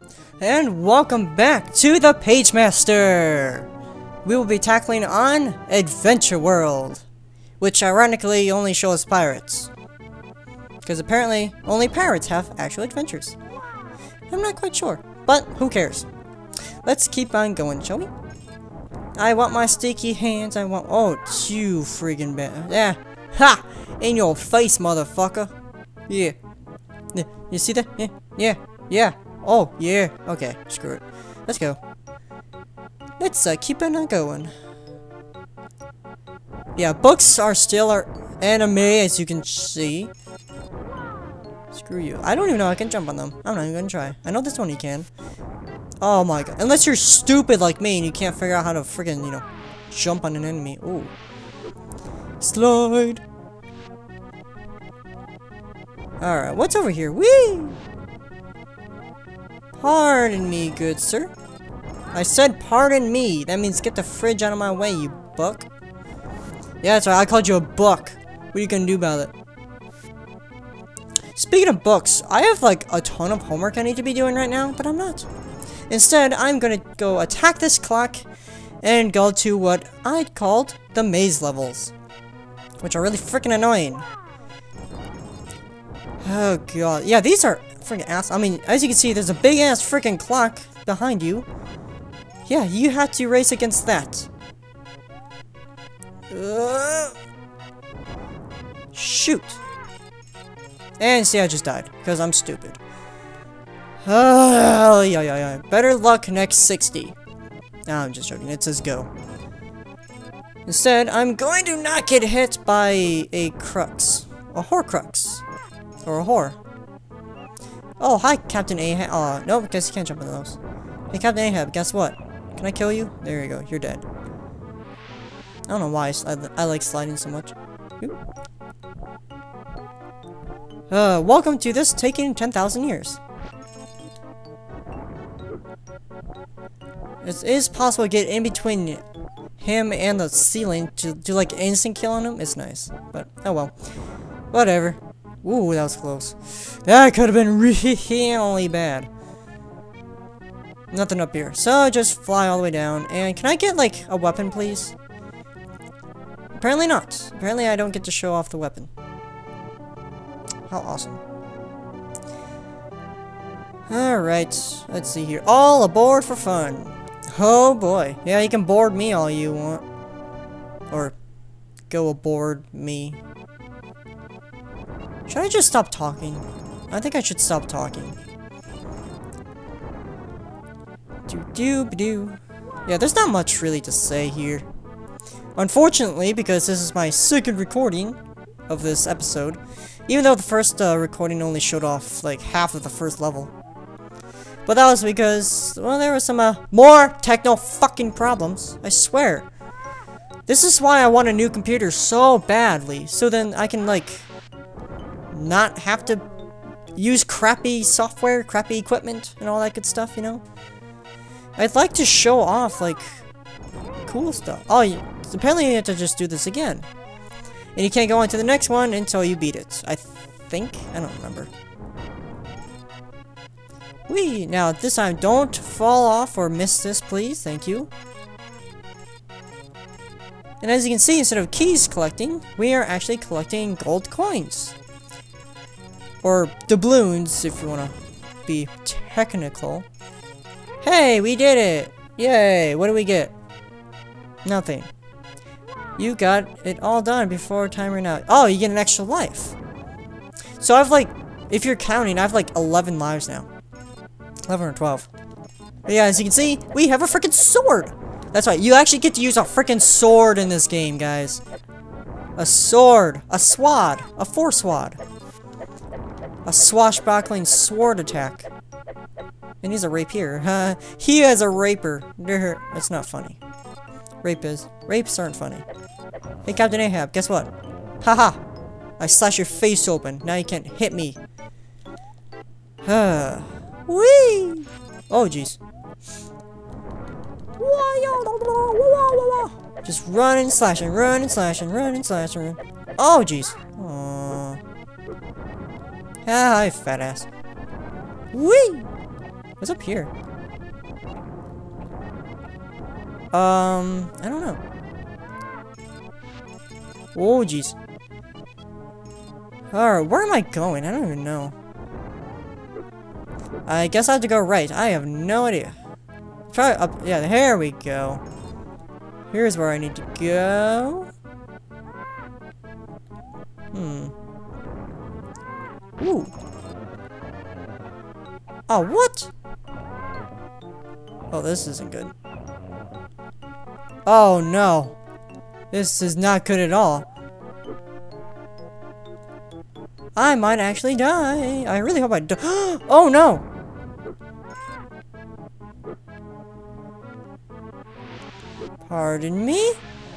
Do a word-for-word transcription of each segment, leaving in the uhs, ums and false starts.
And welcome back to the Pagemaster! We will be tackling on Adventure World, which ironically only shows pirates. Because apparently, only pirates have actual adventures. I'm not quite sure, but who cares? Let's keep on going, shall we? I want my sticky hands, I want- oh, you friggin' bad. Yeah. Ha! In your face, motherfucker. Yeah. Yeah. You see that? Yeah. Yeah. Yeah. Oh, yeah. Okay, screw it. Let's go. Let's uh, keep on going. Yeah, books are still our anime, as you can see. Screw you. I don't even know I can jump on them. I'm not even gonna try. I know this one you can. Oh my god. Unless you're stupid like me and you can't figure out how to friggin', you know, jump on an enemy. Ooh. Slide. Alright, what's over here? Whee! Pardon me, good sir. I said pardon me. That means get the fridge out of my way, you buck. Yeah, that's right. I called you a buck. What are you gonna do about it? Speaking of books, I have like a ton of homework I need to be doing right now, but I'm not. Instead, I'm gonna go attack this clock and go to what I called the maze levels, which are really freaking annoying. Oh god. Yeah, these are freaking ass. I mean, as you can see, there's a big ass freaking clock behind you. Yeah, you had to race against that. Uh, shoot. And see, I just died because I'm stupid. Oh, yeah, yeah, yeah. Better luck next sixty. No, I'm just joking. It says go. Instead, I'm going to not get hit by a crux. A horcrux. Or a whore. Oh, hi, Captain Ahab. Oh, no, guess you can't jump on those. Hey, Captain Ahab, guess what? Can I kill you? There you go, you're dead. I don't know why I, I like sliding so much. Oop. Uh, welcome to this taking ten thousand years. It is possible to get in between him and the ceiling to do like instant kill on him. It's nice, but oh well. Whatever. Ooh, that was close. That could have been really bad. Nothing up here. So just fly all the way down. And can I get like a weapon, please? Apparently not. Apparently I don't get to show off the weapon. How awesome. Alright, let's see here. All aboard for fun. Oh boy. Yeah, you can board me all you want. Or go aboard me. Should I just stop talking? I think I should stop talking. Do do do. Yeah, there's not much really to say here. Unfortunately, because this is my second recording of this episode, even though the first uh, recording only showed off like half of the first level. But that was because, well, there were some uh, more techno fucking problems. I swear. This is why I want a new computer so badly, so then I can like not have to use crappy software, crappy equipment, and all that good stuff, you know? I'd like to show off, like, cool stuff. Oh, you, apparently you have to just do this again. And you can't go on to the next one until you beat it. I think? I don't remember. Whee! Now, this time, don't fall off or miss this, please. Thank you. And as you can see, instead of keys collecting, we are actually collecting gold coins. Or doubloons, if you want to be technical. Hey, we did it! Yay! What do we get? Nothing. You got it all done before time ran out. Oh, you get an extra life. So I've like, if you're counting, I have like eleven lives now. eleven or twelve. But yeah, as you can see, we have a freaking sword! That's right, you actually get to use a freaking sword in this game, guys. A sword. A swad. A four swad. A swashbuckling sword attack. And he's a rapier. Uh, he has a raper. That's not funny. Rape is. Rapes aren't funny. Hey, Captain Ahab, guess what? Haha! I slashed your face open. Now you can't hit me. Huh. Whee! Oh, jeez. Just running, slashing, running, slashing, running, slashing. Oh, jeez. Aww. Ah, hi, fat ass. Whee! What's up here? Um, I don't know. Oh, jeez. Alright, where am I going? I don't even know. I guess I have to go right. I have no idea. Try up. Yeah, here we go. Here's where I need to go. Hmm. Ooh. Oh, what? Oh, this isn't good. Oh, no. This is not good at all. I might actually die. I really hope I do. Oh, no. Pardon me?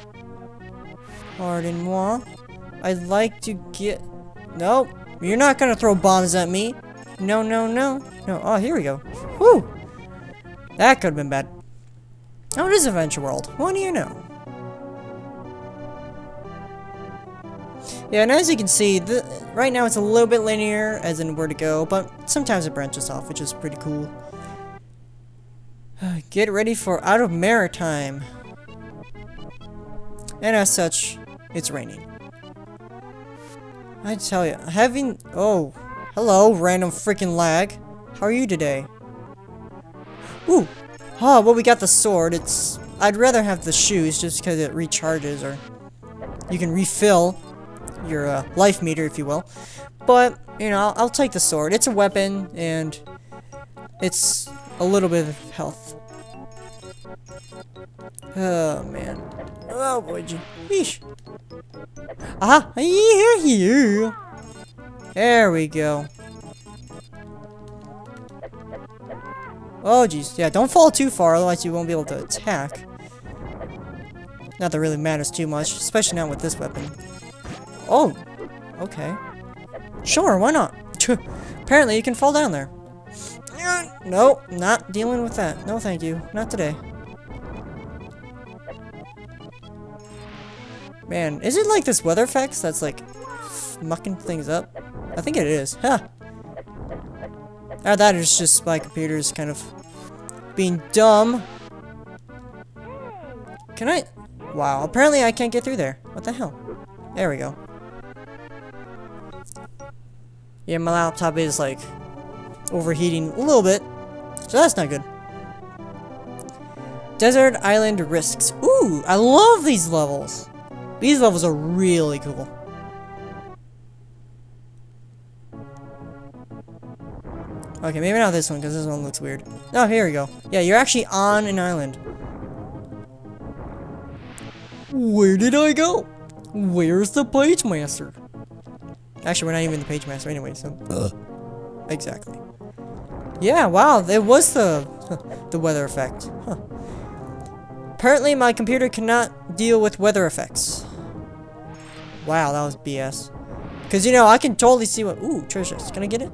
Pardon moi? I'd like to get... Nope. You're not gonna throw bombs at me. No, no, no. No. Oh, here we go. Whew. That could have been bad. Oh, it is Adventure World. What do you know? Yeah, and as you can see, the, right now it's a little bit linear, as in where to go, but sometimes it branches off, which is pretty cool. Get ready for Out of Maritime. And as such, it's raining. I tell you, having... Oh, hello, random freaking lag. How are you today? Ooh. Oh, well, we got the sword. It's... I'd rather have the shoes, just because it recharges, or... You can refill your uh, life meter, if you will. But, you know, I'll, I'll take the sword. It's a weapon, and... It's a little bit of health. Oh, man. Oh, boy. Yeesh. Aha! Here, here. There we go. Oh, jeez. Yeah, don't fall too far, otherwise you won't be able to attack. Not that it really matters too much, especially not with this weapon. Oh! Okay. Sure, why not? Apparently you can fall down there. Nope, not dealing with that. No thank you. Not today. Man, is it like this weather effects that's like mucking things up? I think it is. Huh. Or that is just my computer's kind of being dumb. Can I? Wow, apparently I can't get through there. What the hell? There we go. Yeah, my laptop is like overheating a little bit, so that's not good. Desert Island Risks. Ooh, I love these levels. These levels are really cool. Okay, maybe not this one, because this one looks weird. Oh, here we go. Yeah, you're actually on an island. Where did I go? Where's the Page Master? Actually, we're not even the Page Master anyway, so... Uh. Exactly. Yeah, wow, it was the, the weather effect. Huh. Apparently, my computer cannot deal with weather effects. Wow, that was B S. Because, you know, I can totally see what... Ooh, treasure chest. Can I get it?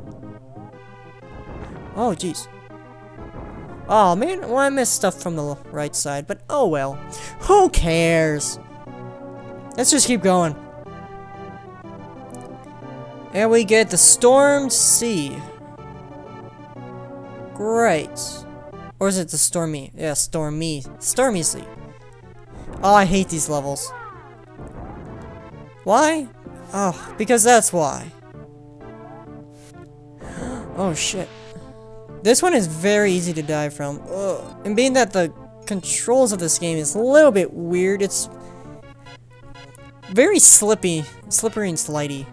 Oh, jeez. Oh, man. Well, I missed stuff from the right side. But, oh, well. Who cares? Let's just keep going. And we get the Stormed Sea. Great. Or is it the Stormy? Yeah, Stormy. Stormy Sea. Oh, I hate these levels. Why? Oh, because that's why. Oh, shit. This one is very easy to die from. Ugh. And being that the controls of this game is a little bit weird, it's very slippy, slippery and slidey.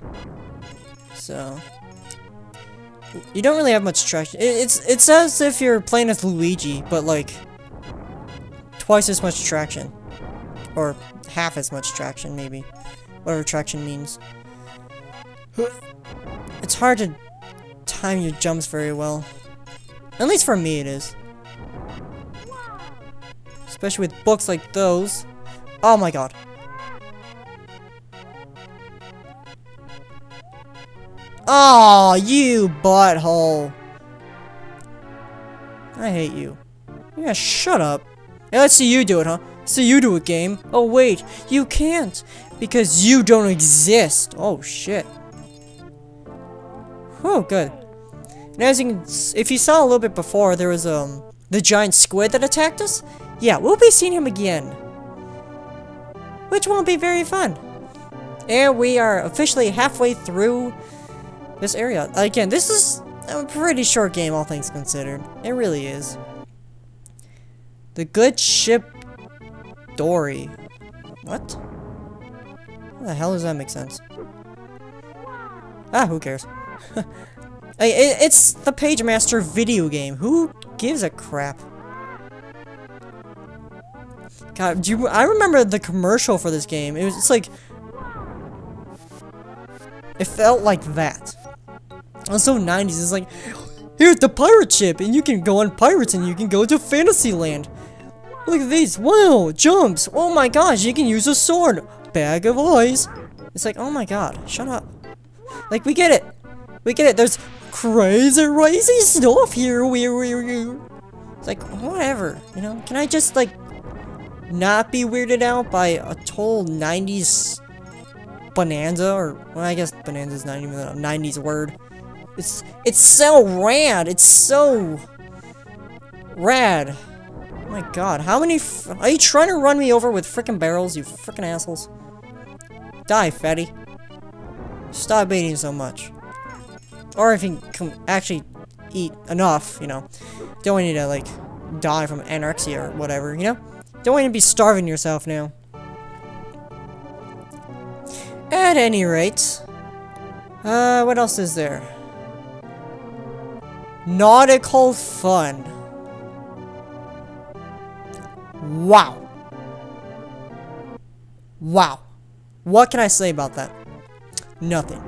So you don't really have much traction. It's it's as if you're playing as Luigi, but like twice as much traction, or half as much traction, maybe. Whatever traction means. It's hard to time your jumps very well. At least for me it is. Especially with books like those. Oh my god. Oh, you butthole. I hate you. Yeah, shut up. Hey, let's see you do it, huh? See you do it, game. Oh wait, you can't. Because you don't exist. Oh shit. Oh, good. And as you can, if you saw a little bit before, there was um the giant squid that attacked us. Yeah, we'll be seeing him again, which won't be very fun. And we are officially halfway through this area. Again, this is a pretty short game, all things considered. It really is. The good ship Dory. What? How the hell does that make sense? Ah, who cares? Hey, it, it's the Pagemaster video game. Who gives a crap? God, do you, I remember the commercial for this game. It was it's like it felt like that. It was so nineties. It's like, here's the pirate ship, and you can go on pirates, and you can go to Fantasyland. Look at these! Wow, jumps! Oh my gosh, you can use a sword. Bag of eyes. It's like, oh my god, shut up. Like, we get it. We get it. There's crazy, crazy stuff here. It's like, whatever, you know? Can I just, like, not be weirded out by a total nineties bonanza? Or, well, I guess bonanza's not even a nineties word. It's, it's so rad. It's so rad. Oh my god, how many f are you trying to run me over with frickin' barrels, you frickin' assholes? Die, fatty. Stop eating so much. Or if you can actually eat enough, you know. Don't want you to, like, die from anorexia or whatever, you know? Don't want you to be starving yourself now. At any rate. Uh, what else is there? Nautical fun. Wow. Wow. What can I say about that? Nothing.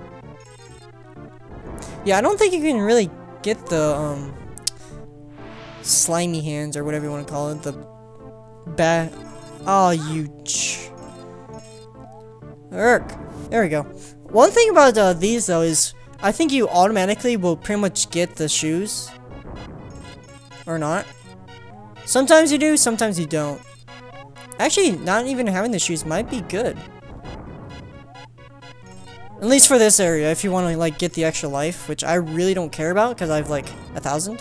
Yeah, I don't think you can really get the, um, slimy hands, or whatever you want to call it, the ba- Oh, you ch- Urk. There we go. One thing about uh, these, though, is I think you automatically will pretty much get the shoes. Or not. Sometimes you do, sometimes you don't. Actually, not even having the shoes might be good. At least for this area, if you want to, like, get the extra life, which I really don't care about, because I have, like, a thousand.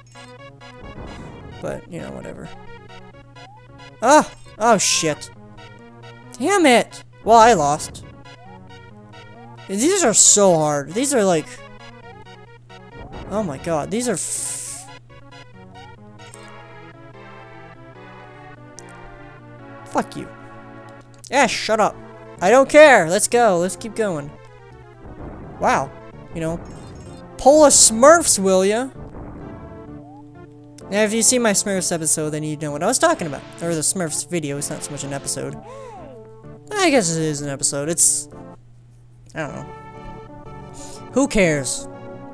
But, you know, whatever. Ah! Oh, shit. Damn it! Well, I lost. These are so hard. These are, like... Oh my god, these are... F Fuck you. Yeah, shut up. I don't care. Let's go. Let's keep going. Wow. You know. Pull a Smurfs, will ya? Now, if you see my Smurfs episode, then you know what I was talking about. Or the Smurfs video. It's not so much an episode. I guess it is an episode. It's... I don't know. Who cares?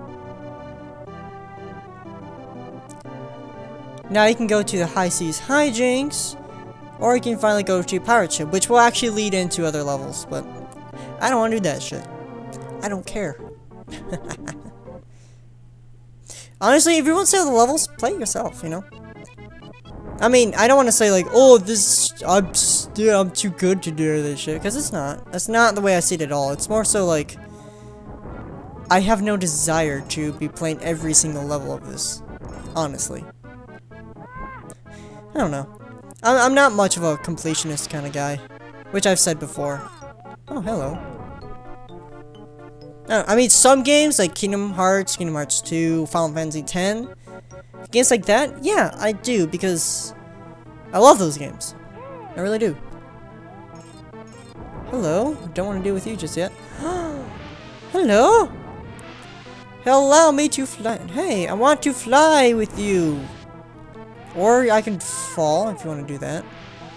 Now you can go to the High Seas Hijinks. Or you can finally go to Pirate Ship, which will actually lead into other levels, but I don't want to do that shit. I don't care. Honestly, if you want to see the levels, play it yourself, you know? I mean, I don't want to say like, oh, this, I'm, dude, I'm too good to do this shit, because it's not. That's not the way I see it at all. It's more so like, I have no desire to be playing every single level of this, honestly. I don't know. I'm not much of a completionist kind of guy, which I've said before. Oh, hello. I mean, some games like Kingdom Hearts, Kingdom Hearts two, Final Fantasy X, games like that, yeah, I do, because I love those games. I really do. Hello? Don't want to deal with you just yet. Hello? Allow me to fly. Hey, I want to fly with you. Or I can fall if you want to do that.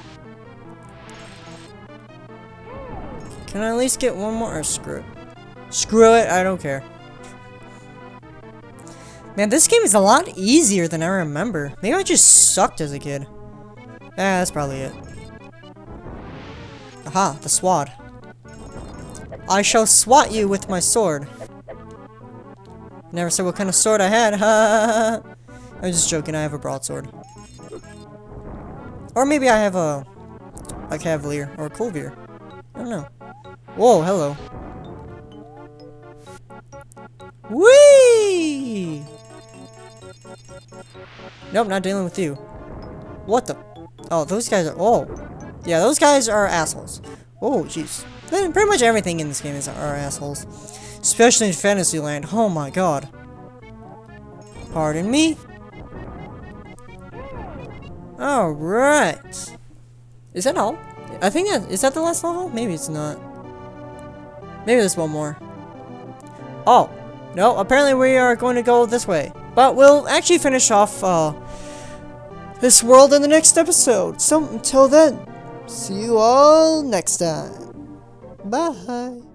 Can I at least get one more? Or screw it. Screw it, I don't care. Man, this game is a lot easier than I remember. Maybe I just sucked as a kid. Ah, that's probably it. Aha, the sword. I shall swat you with my sword. Never said what kind of sword I had. Ha! I'm just joking, I have a broadsword. Or maybe I have a, a Cavalier, or a Colvier. I don't know. Whoa, hello. Whee! Nope, not dealing with you. What the? Oh, those guys are... Oh. Yeah, those guys are assholes. Oh, jeez. Pretty much everything in this game is are assholes. Especially in Fantasyland. Oh my god. Pardon me? Alright. Is that all? I think that... Is that the last level? Maybe it's not. Maybe there's one more. Oh. No, apparently we are going to go this way. But we'll actually finish off uh, this world in the next episode. So, until then, see you all next time. Bye.